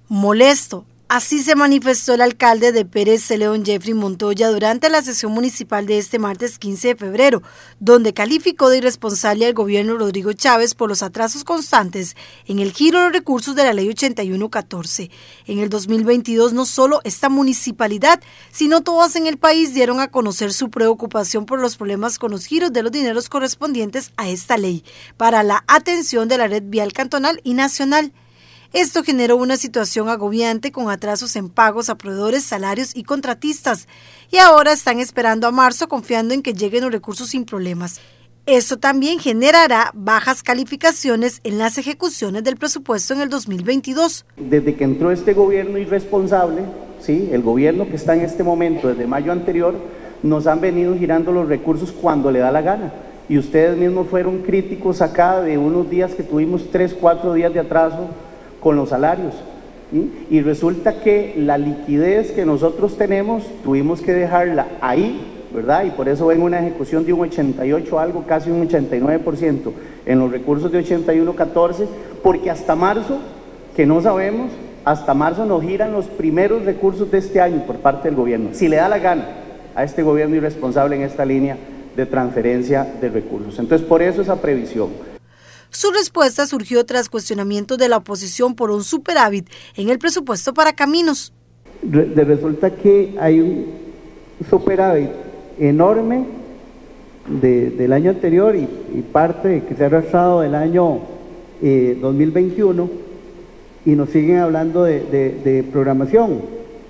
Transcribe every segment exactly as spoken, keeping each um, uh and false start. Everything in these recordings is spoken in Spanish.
Molesto. Así se manifestó el alcalde de Pérez Celedón, Jeffrey Montoya, durante la sesión municipal de este martes quince de febrero, donde calificó de irresponsable al gobierno Rodrigo Chávez por los atrasos constantes en el giro de los recursos de la Ley ochenta y uno catorce. En el dos mil veintidós, no solo esta municipalidad, sino todas en el país dieron a conocer su preocupación por los problemas con los giros de los dineros correspondientes a esta ley para la atención de la red vial cantonal y nacional. Esto generó una situación agobiante con atrasos en pagos a proveedores, salarios y contratistas, y ahora están esperando a marzo confiando en que lleguen los recursos sin problemas. Esto también generará bajas calificaciones en las ejecuciones del presupuesto en el dos mil veintidós. Desde que entró este gobierno irresponsable, ¿sí? El gobierno que está en este momento, desde mayo anterior, nos han venido girando los recursos cuando le da la gana. Y ustedes mismos fueron críticos acá de unos días que tuvimos tres, cuatro días de atraso con los salarios, ¿sí? Y resulta que la liquidez que nosotros tenemos tuvimos que dejarla ahí, ¿verdad? Y por eso ven una ejecución de un ochenta y ocho algo, casi un ochenta y nueve por ciento en los recursos de ochenta y uno catorce, porque hasta marzo, que no sabemos, hasta marzo nos giran los primeros recursos de este año por parte del gobierno, si le da la gana a este gobierno irresponsable en esta línea de transferencia de recursos. Entonces, por eso esa previsión. Su respuesta surgió tras cuestionamientos de la oposición por un superávit en el presupuesto para caminos. De resulta que hay un superávit enorme de, del año anterior y, y parte que se ha arrastrado del año eh, dos mil veintiuno, y nos siguen hablando de, de, de programación.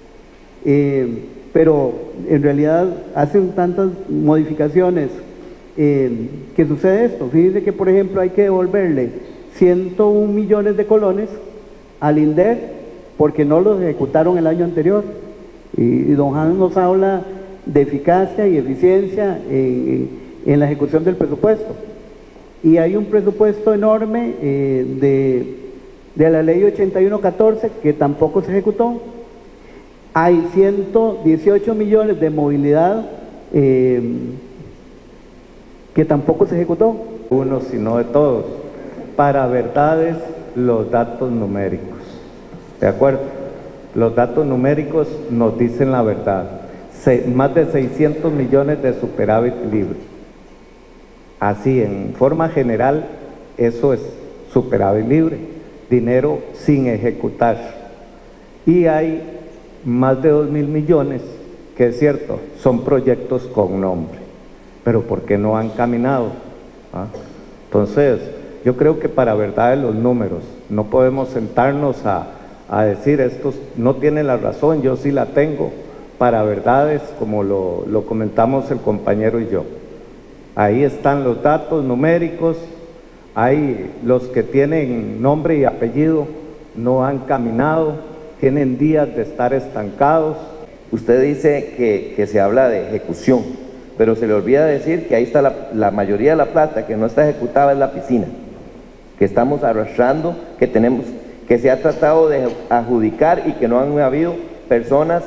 Eh, pero en realidad hacen tantas modificaciones. Eh, ¿Qué sucede esto? Fíjense que, por ejemplo, hay que devolverle ciento un millones de colones al INDER porque no los ejecutaron el año anterior. Y, y don Hans nos habla de eficacia y eficiencia en, en la ejecución del presupuesto. Y hay un presupuesto enorme eh, de, de la ley ochenta y uno catorce que tampoco se ejecutó. Hay ciento dieciocho millones de movilidad eh, que tampoco se ejecutó. Uno, sino de todos. Para verdades, los datos numéricos. ¿De acuerdo? Los datos numéricos nos dicen la verdad. Se, más de seiscientos millones de superávit libre. Así, en forma general, eso es superávit libre. Dinero sin ejecutar. Y hay más de dos mil millones, que es cierto, son proyectos con nombre. Pero ¿por qué no han caminado? ¿Ah? Entonces, yo creo que para verdad de los números, no podemos sentarnos a, a decir estos no tienen la razón, yo sí la tengo, para verdades como lo, lo comentamos el compañero y yo. Ahí están los datos numéricos, hay los que tienen nombre y apellido, no han caminado, tienen días de estar estancados. Usted dice que, que se habla de ejecución, pero se le olvida decir que ahí está la, la mayoría de la plata que no está ejecutada, es la piscina, que estamos arrastrando, que tenemos, que se ha tratado de adjudicar y que no han habido personas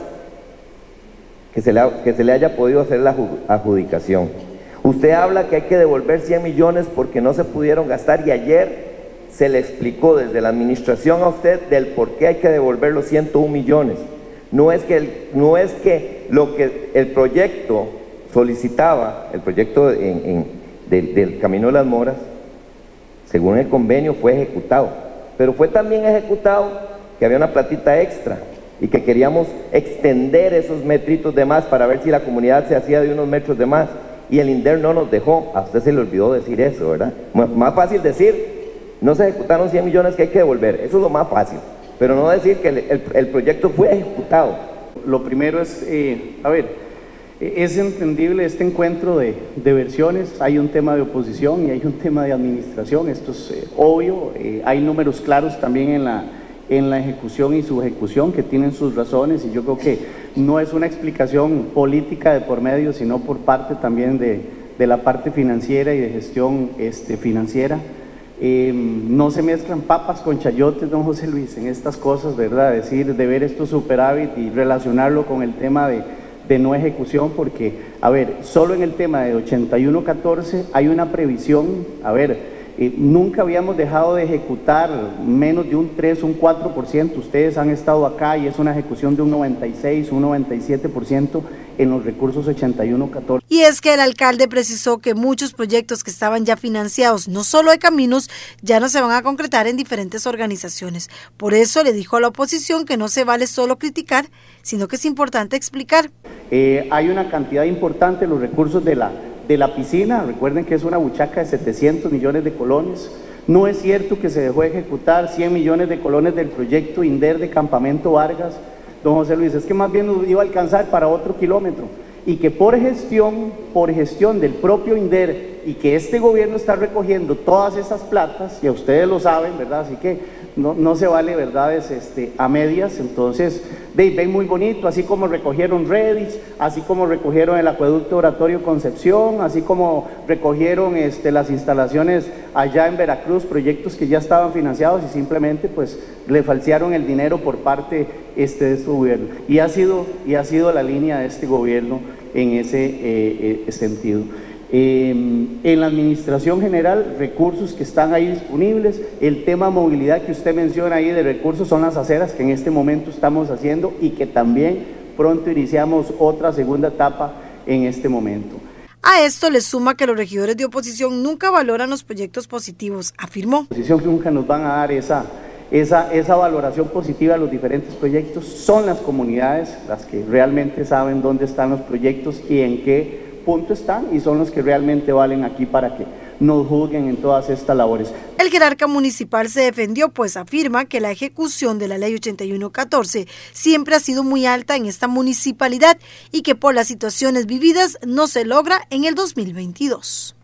que se le, que se le haya podido hacer la adjudicación. Usted habla que hay que devolver cien millones porque no se pudieron gastar, y ayer se le explicó desde la administración a usted del por qué hay que devolver los ciento un millones. No es que, el, no es que lo que el proyecto solicitaba, el proyecto en, en, del, del Camino de las Moras, según el convenio, fue ejecutado, pero fue también ejecutado que había una platita extra y que queríamos extender esos metritos de más para ver si la comunidad se hacía de unos metros de más, y el INDER no nos dejó. A usted se le olvidó decir eso, ¿verdad? Más fácil decir, no se ejecutaron cien millones que hay que devolver, eso es lo más fácil, pero no decir que el, el, el proyecto fue ejecutado. Lo primero es, eh, a ver, es entendible este encuentro de, de versiones. Hay un tema de oposición y hay un tema de administración, esto es eh, obvio. Eh, hay números claros también en la, en la ejecución y subejecución que tienen sus razones, y yo creo que no es una explicación política de por medio, sino por parte también de, de la parte financiera y de gestión este, financiera. Eh, no se mezclan papas con chayotes, don José Luis, en estas cosas, ¿verdad? Decir, de ver esto superávit y relacionarlo con el tema de de no ejecución, porque, a ver, solo en el tema de ochenta y uno catorce hay una previsión, a ver, Eh, nunca habíamos dejado de ejecutar menos de un tres, un cuatro por ciento. Ustedes han estado acá y es una ejecución de un noventa y seis, un noventa y siete por ciento en los recursos ochenta y uno catorce. Y es que el alcalde precisó que muchos proyectos que estaban ya financiados, no solo de caminos, ya no se van a concretar en diferentes organizaciones. Por eso le dijo a la oposición que no se vale solo criticar, sino que es importante explicar. Eh, hay una cantidad importante de los recursos de la de la piscina, recuerden que es una buchaca de setecientos millones de colones. No es cierto que se dejó de ejecutar cien millones de colones del proyecto INDER de Campamento Vargas. Don José Luis, es que más bien nos iba a alcanzar para otro kilómetro y que por gestión, por gestión del propio INDER y que este gobierno está recogiendo todas esas platas, y a ustedes lo saben, ¿verdad? Así que no, no se vale verdades este, a medias. Entonces, de, ven muy bonito, así como recogieron Redis, así como recogieron el acueducto Oratorio Concepción, así como recogieron este, las instalaciones allá en Veracruz, proyectos que ya estaban financiados y simplemente pues le falsearon el dinero por parte este, de este gobierno. Y ha sido, y ha sido la línea de este gobierno en ese eh, eh, sentido. Eh, en la administración general, recursos que están ahí disponibles. El tema movilidad que usted menciona ahí de recursos son las aceras que en este momento estamos haciendo y que también pronto iniciamos otra segunda etapa en este momento. A esto le suma que los regidores de oposición nunca valoran los proyectos positivos, afirmó. La oposición nunca nos van a dar esa, esa, esa valoración positiva a los diferentes proyectos. Son las comunidades las que realmente saben dónde están los proyectos y en qué punto están, y son los que realmente valen aquí para que nos juzguen en todas estas labores. El jerarca municipal se defendió, pues afirma que la ejecución de la ley ochenta y uno catorce siempre ha sido muy alta en esta municipalidad y que por las situaciones vividas no se logra en el dos mil veintidós.